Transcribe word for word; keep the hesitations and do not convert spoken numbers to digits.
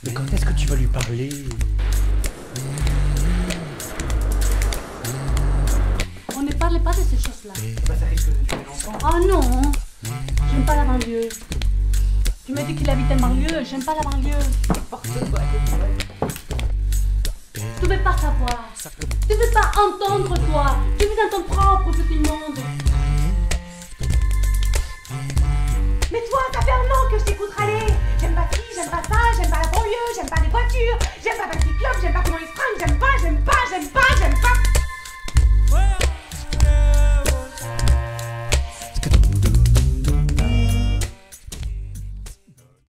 Mais quand est-ce que tu vas lui parler? On ne parle pas de ces choses-là. Bah ça risque de tuer l'enfant. Oh non! J'aime pas la banlieue. Tu m'as dit qu'il habite en banlieue, j'aime pas la banlieue. Tu veux pas savoir. Tu veux pas entendre, toi. Tu vis dans ton propre petit monde. Mais toi, ça fait un an que je t'écoute râler. J'aime pas ci, j'aime pas ça, j'aime pas